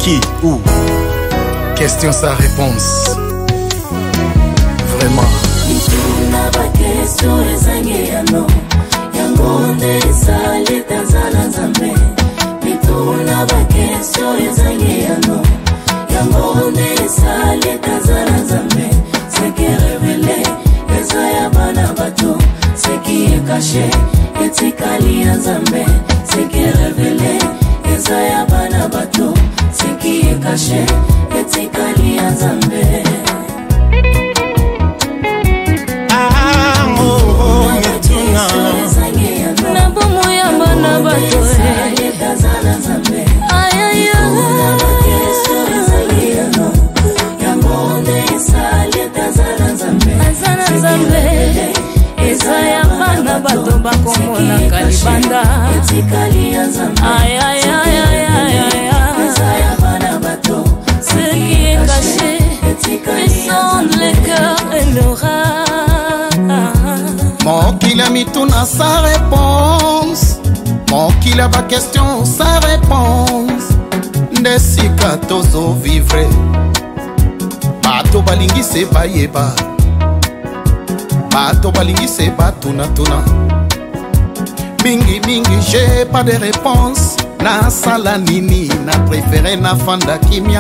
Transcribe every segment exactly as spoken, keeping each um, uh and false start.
Qui? Où? Question sans réponse. Vraiment. Ce qui est révélé, ce qui est caché, ce qui est révélé, ce qui est caché, bato bakomona kalibanda ay ay ay ay ay ce qui est caché descend le cœur et l'aura. Mon qu'il a mis tout dans sa réponse, mon qu'il a pas question sa réponse. Desi katozo vivre bato balingi se bayeba, bato balingi se batuna tuna. Mingi mingi j'ai pas de réponse. Na sala nini na préféré na fanda kimia.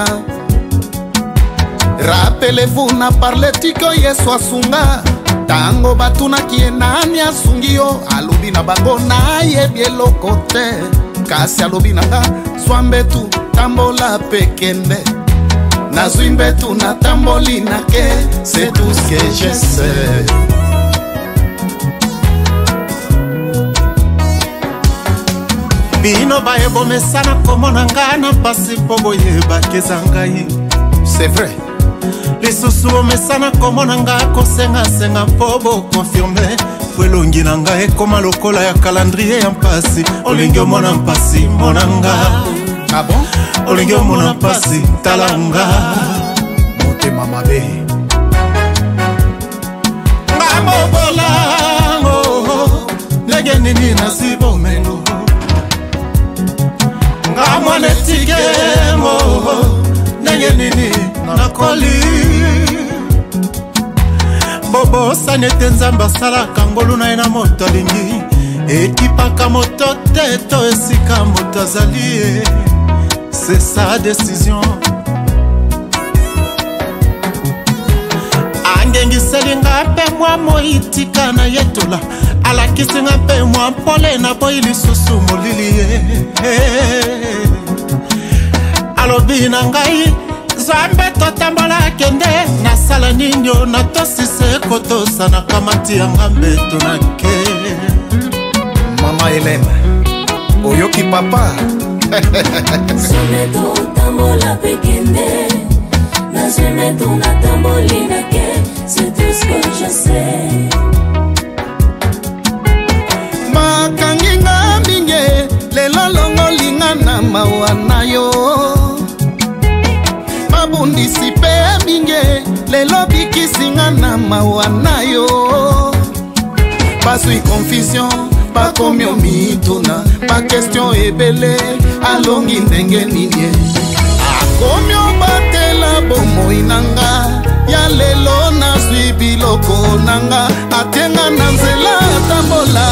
Rappelez-vous na parle tiko yesu asunga. Tango batuna kie nani asungio. Alobi na bango na yebie lokote. Kasi alobi nanga swambetu tambola pekende. Na zwimbetu na tamboli na ke. C'est tout ce que je sais. Bino ba ebo mesana komona ngana pasi po boyeba kezangai. C'est vrai. Lisusu o mesana komona nga kosenga senga po bo confirmer. Welongi nanga ekoma lokola ya calendrier ya mpasi. Olingi omona mpasi monanga. Ah bon? Olingi omona mpasi talanga. Motema mabe. Ngamo bolango. Lege nini nasibo melo. Ngamwane tigemo nenge nini nakoli. Bobo sanete nzamba sala kangolu na ena moto lingi. Ekipaka moto teto esika moto azali. C'est sa décision. Angengi selinga pe mwa moitika na yetola. Ala kisinga pe mwa pole na boy lisusu molili. Alobi na ngai zambe totambola kende na sala ninyo na tosise kotosa na kamati ya ngambe tonake. Mama Hélène oyoki papa. Someto tambola pekende na someto na tamboli na ke. C'est tout ce que je sais. Makangi ngambinge lelo longo lingana mawana yo. Mabundisi pe minge lelo bikisinga na mawana yo. Pasui confusion pa komio mituna pa question ebele alongi ndenge nini. Akomio batela bomoi nanga ya lelo na sui biloko nanga atenga na nzela tambola.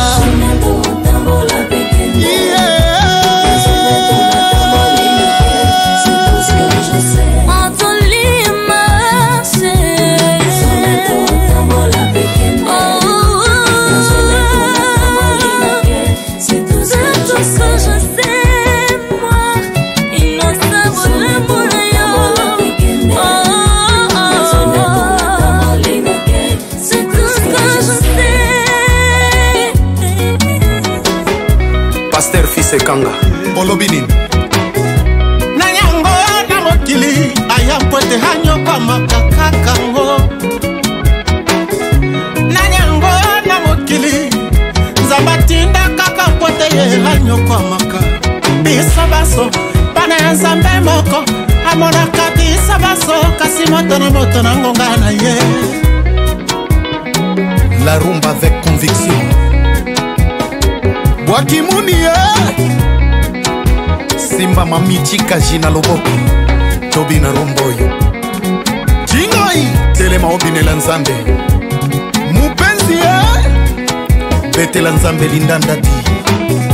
Pasteur Fils Kanga Olobinin Nanyango na mokili ayampote hanyo kwa makakakango. Nanyango na mokili Zambatinda kaka pote ye hanyo kwa maka. Bisa baso bana ya nzambe moko. Amona kabisa baso kasi moto na moto na ngonga na ye. La rumba avec conviction. Wakimuni Simba mamichi kajina loboko. tobina romboyo jingoi telema obinela nzambe mupenzi e betela nzambe lindanda di